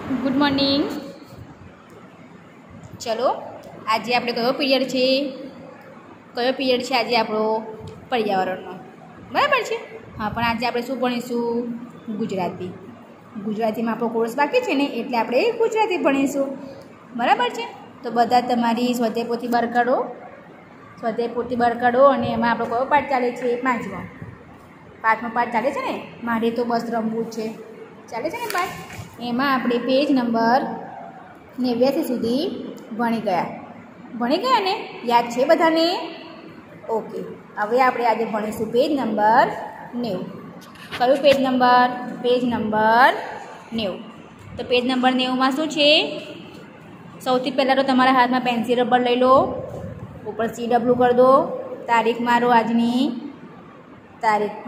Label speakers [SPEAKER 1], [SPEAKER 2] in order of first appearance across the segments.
[SPEAKER 1] Good morning. ચલો આજે આપણે કયો પીરિયડ છે આજે આપણો પર્યાવરણનો, બરાબર છે. હા, પણ આજે આપણે શું ભણીશું? ગુજરાતીમાં આપણો કોર્સ બાકી છે ને, એટલે આપણે ગુજરાતી ભણીશું, બરાબર છે. તો બધા તમારી સ્વાધ્યાય પોથી બહાર કાઢો અને એમાં આપણો કયો પાઠ ચાલે છે? પાંચમો પાઠ ચાલે છે ને. મારે તો બસ રમવું છે ચાલે છે ને પાઠ. એમાં આપણે પેજ નંબર 89 સુધી ભણી ગયા ને? યાદ છે બધાને? ઓકે, હવે આપણે આજે ભણીશું પેજ નંબર 90. કયું પેજ નંબર? Page number 90. તો પેજ નંબર 90માં શું છે? સૌથી પહેલાં તો તમારા હાથમાં પેન્સિલ રબર લઈ લો, ઉપર CW કરી દો, તારીખ મારો આજની, તારીખ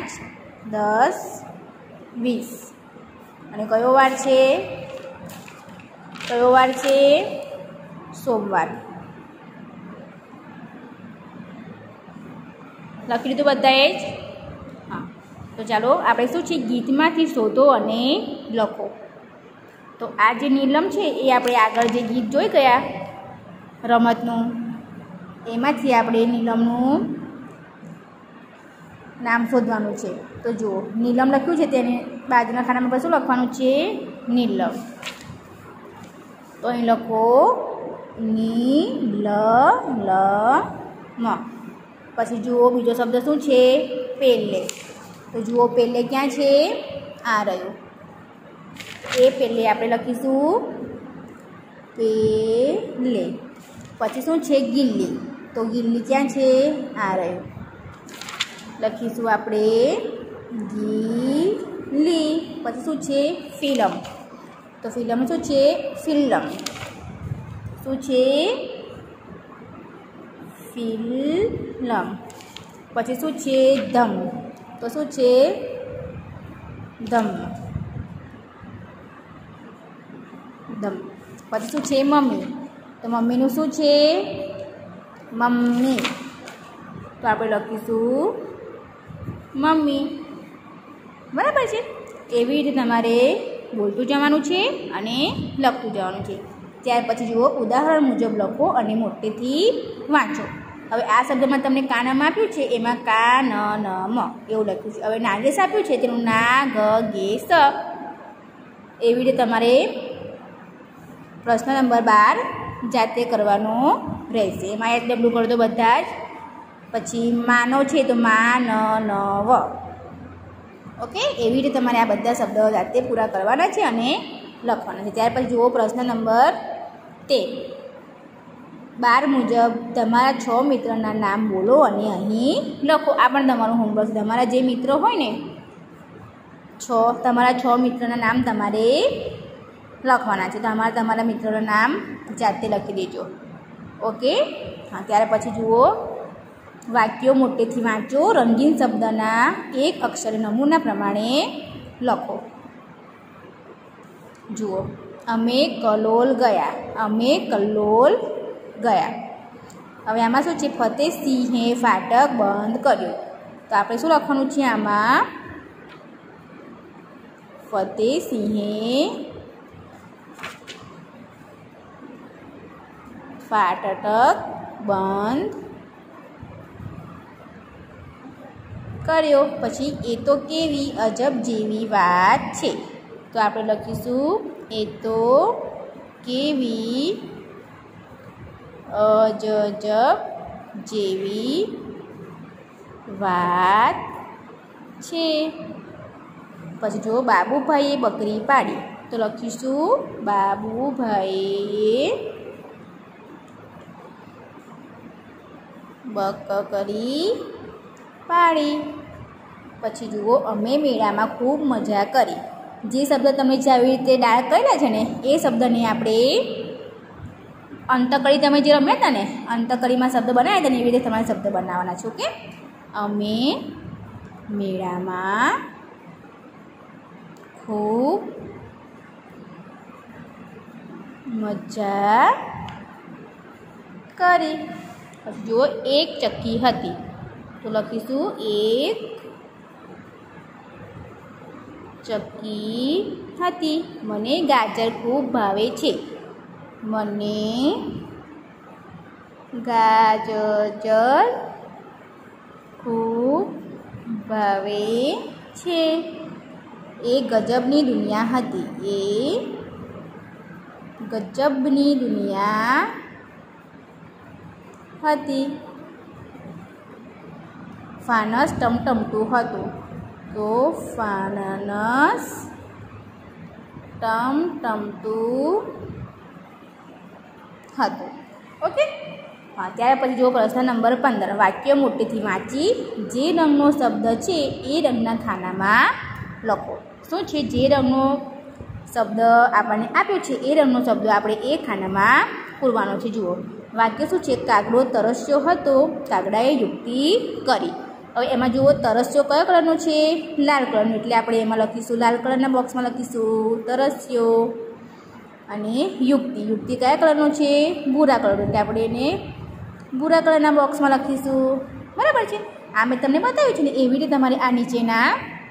[SPEAKER 1] 5/10/20 અને કયો વાર છે? સોમવાર. લખી લીધું બધાએ જ? હા, તો ચાલો આપણે શું છે, ગીતમાંથી શોધો અને લખો. તો આ જે નીલમ છે એ આપણે આગળ જે ગીત જોઈ ગયા રમતનું, એમાંથી આપણે નીલમનું નામ શોધવાનું છે. તો જુઓ, નીલમ લખ્યું છે, તેને બાજુના ખાનામાં પર શું લખવાનું છે? નીલમ. તો અહીં લખો નીલમ. પછી જુઓ બીજો શબ્દ શું છે? પેલે. તો જુઓ પેલે ક્યાં છે? આ રહ્યો. એ પેલે આપણે લખીશું પેલે. પછી શું છે? ગિલ્લી. તો ગિલ્લી ક્યાં છે? આ રહ્યો. લખીશું આપણે ગિલ્લી. પછી શું છે? ફિલ્મ. તો ફિલ્મ શું છે? ફિલ્મ. શું છે? ફિલ્મ. પછી શું છે? ધમ. તો શું છે? ધમ. પછી શું છે? મમ્મી. તો મમ્મીનું શું છે? મમ્મી. તો આપણે લખીશું મમ્મી, બરાબર છે. એવી રીતે તમારે બોલતું જવાનું છે અને લખતું જવાનું છે. ત્યાર પછી જુઓ, ઉદાહરણ મુજબ લખો અને મોટેથી વાંચો. હવે આ શબ્દમાં તમને કા નામ આપ્યું છે, એમાં કા ન ન મ એવું લખ્યું છે. હવે નાગેશ આપ્યું છે, તેનું ના ગ ગે સ. એવી રીતે તમારે પ્રશ્ન નંબર 12 જાતે કરવાનો રહેશે. એમાં SW કરી દો બધા જ. પછી માનો છે તો મા ન ન વ. ઓકે, એવી રીતે તમારે આ બધા શબ્દો જાતે પૂરા કરવાના છે અને લખવાના છે. ત્યાર પછી જુઓ પ્રશ્ન નંબર 13. 12 મુજબ તમારા 6 મિત્રના નામ બોલો અને અહીં લખો. આ પણ તમારું હોમવર્ક છે. તમારા જે મિત્ર હોય ને, તમારા 6 મિત્રના નામ તમારે લખવાના છે. તો તમારા મિત્રોના નામ જાતે લખી દેજો. ઓકે, હા. ત્યાર પછી જુઓ, વાક્યો મોટેથી વાંચો. રંગીન શબ્દના એક અક્ષરે નમૂના પ્રમાણે લખો. જુઓ, અમે કલોલ ગયા. હવે આમાં શું છે? ફતેહસિંહે ફાટક બંધ કર્યું. તો આપણે શું લખવાનું છે આમાં? ફતેહસિંહે ફાટક બંધ કર્યો. પછી એ તો કેવી અજબ જેવી વાત છે. તો આપણે લખીશું એ તો કેવી અજબ જેવી વાત છે. પછી જો બાબુભાઈએ બકરી પાડી. તો લખીશું બાબુભાઈએ બકરી પાડી. પછી જુઓ, અમે મેળામાં ખૂબ મજા કરી. જે શબ્દ તમે જે આવી રીતે ડાયરેક્ટ કરેલા છે ને, એ શબ્દને આપણે અંતકડી, તમે જે રમ્યા હતા ને, અંતકડીમાં શબ્દ બનાવ્યા હતા ને, એવી રીતે તમારે શબ્દ બનાવવાના છે. ઓકે, અમે મેળામાં ખૂબ મજા કરી. જો એક ચક્કી હતી. તો લખીશું એક ચક્કી હતી. મને ગાજર ખૂબ ભાવે છે. મને ગાજર ખૂબ ભાવે છે. એ ગજબની દુનિયા હતી. એ ગજબની દુનિયા હતી. ફાનસ ટમટમતું હતું. તો ફાનસ ટમટમતું હતું. ઓકે. હા, ત્યાર પછી જો પ્રશ્ન નંબર 15. વાક્ય મોટેથી વાંચી જે રંગનો શબ્દ છે એ રંગના ખાનામાં લખો. શું છે? જે રંગનો શબ્દ આપણને આપ્યો છે એ રંગનો શબ્દ આપણે એ ખાનામાં પૂરવાનો છે. જુઓ વાક્ય શું છે? કાગડો તરસ્યો હતો. કાગડાએ યુક્તિ કરી. હવે એમાં જુઓ તરસ્યો કયો કલરનો છે? લાલ કલરનો. એટલે આપણે એમાં લખીશું, લાલ કલરના બોક્સમાં લખીશું તરસ્યો. અને યુક્તિ કયા કલરનો છે? ભૂરા કલરનો. એટલે આપણે એને ભૂરા કલરના બોક્સમાં લખીશું. બરાબર છે. આ મેં તમને બતાવ્યું છે ને એવી રીતે તમારે આ નીચેના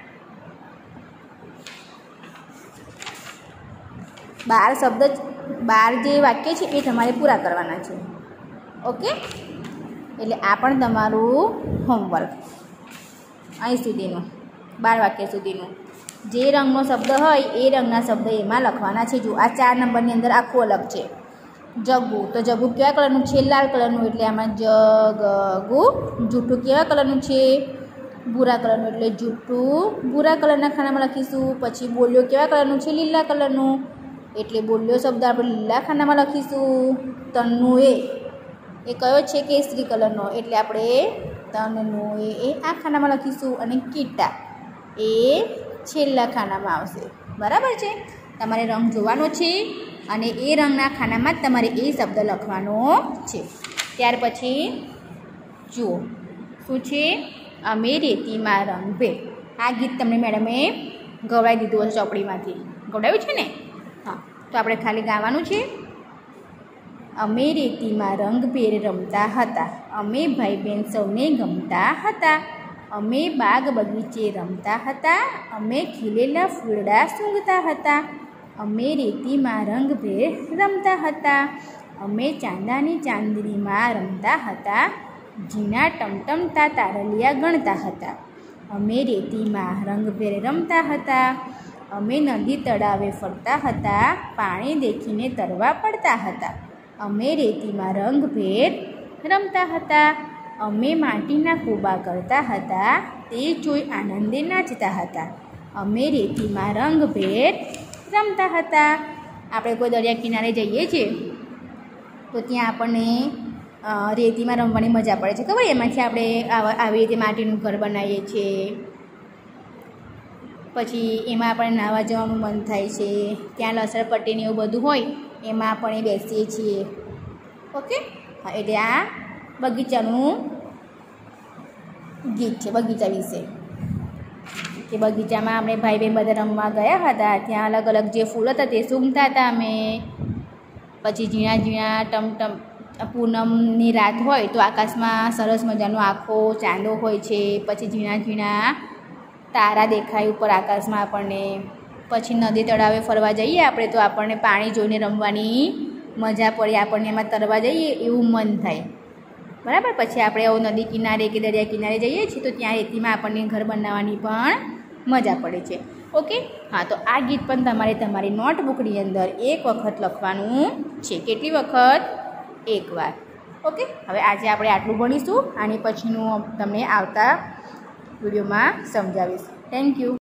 [SPEAKER 1] 12 જે વાક્ય છે એ તમારે પૂરા કરવાના છે. ઓકે. એટલે આ પણ તમારું હોમવર્ક અહીં સુધીનું 12 વાક્ય સુધીનું. જે રંગનો શબ્દ હોય એ રંગના શબ્દ એમાં લખવાના છે. જો આ 4 નંબરની અંદર આખું અલગ છે. જગ્ગુ, તો જગ્ગુ કેવા કલરનું છે? લાલ કલરનું. એટલે આમાં જગ્ગુ. જૂઠું કેવા કલરનું છે? ભૂરા કલરનું. એટલે જૂઠું ભૂરા કલરના ખાનામાં લખીશું. પછી બોલ્યો કેવા કલરનું છે? લીલા કલરનું. એટલે બોલ્યો શબ્દ આપણે લીલા ખાનામાં લખીશું. તન્નું એ કયો છે? કેસરી કલરનો. એટલે આપણે તન્નું એ આ ખાનામાં લખીશું. અને કીટા એ છેલ્લા ખાનામાં આવશે. બરાબર છે. તમારે રંગ જોવાનો છે અને એ રંગના ખાનામાં જ તમારે એ શબ્દ લખવાનો છે. ત્યાર પછી જુઓ શું છે? અમે રેતીમાં રંગ ભેર. આ ગીત તમને મેડમે ગવડાવી દીધું હશે ચોપડીમાંથી. ગવડાવ્યું છે ને? હા, તો આપણે ખાલી ગાવાનું છે. અમે રેતીમાં રંગભેર રમતા હતા. અમે ભાઈ બહેન સૌને ગમતા હતા. અમે બાગ બગીચે રમતા હતા. અમે ખીલેલા ફૂલડા સૂંઘતા હતા. અમે રેતીમાં રંગભેર રમતા હતા. અમે ચાંદાની ચાંદનીમાં રમતા હતા. ઝીણા ટમટમતા તારલિયા ગણતા હતા. અમે રેતીમાં રંગભેર રમતા હતા. અમે નદી તળાવે ફરતા હતા. પાણી દેખીને તરવા પડતા હતા. અમે રેતીમાં રંગભેર રમતા હતા. અમે માટીના કૂબા કરતા હતા. તે જોઈ આનંદે નાચતા હતા. અમે રેતીમાં રંગભેર રમતા હતા. આપણે કોઈ દરિયા કિનારે જઈએ છીએ તો ત્યાં આપણને રેતીમાં રમવાની મજા પડે છે. ખબર? એમાંથી આપણે આવી રીતે માટીનું ઘર બનાવીએ છીએ. પછી એમાં આપણે નાહવા જવાનું મન થાય છે. ત્યાં લસણપટ્ટીને એવું બધું હોય એમાં આપણે બેસીએ છીએ. ઓકે. હા, એટલે આ બગીચાનું ગીત છે. બગીચા વિશે કે બગીચામાં આપણે ભાઈ બહેન બધા રમવા ગયા હતા. ત્યાં અલગ અલગ જે ફૂલ હતા તે સૂંઘતા હતા અમે. પછી ઝીણા ઝીણા ટમટમ પૂનમની રાત હોય તો આકાશમાં સરસ મજાનો આખો ચાંદો હોય છે. પછી ઝીણા ઝીણા તારા દેખાય ઉપર આકાશમાં આપણને. પછી નદી તળાવે ફરવા જઈએ આપણે તો આપણને પાણી જોઈને રમવાની મજા પડે. આપણને એમાં તરવા જઈએ એવું મન થાય. બરાબર. પછી આપણે આવું નદી કિનારે કે દરિયા કિનારે જઈએ છીએ તો ત્યાં રેતીમાં આપણને ઘર બનાવવાની પણ મજા પડે છે. ઓકે. હા, તો આ ગીત પણ તમારે તમારી નોટબુકની અંદર એક વખત લખવાનું છે. કેટલી વખત? એકવાર. ઓકે. હવે આજે આપણે આટલું ભણીશું. આની પછીનું તમને આવતા વિડીયોમાં સમજાવીશ. Thank you.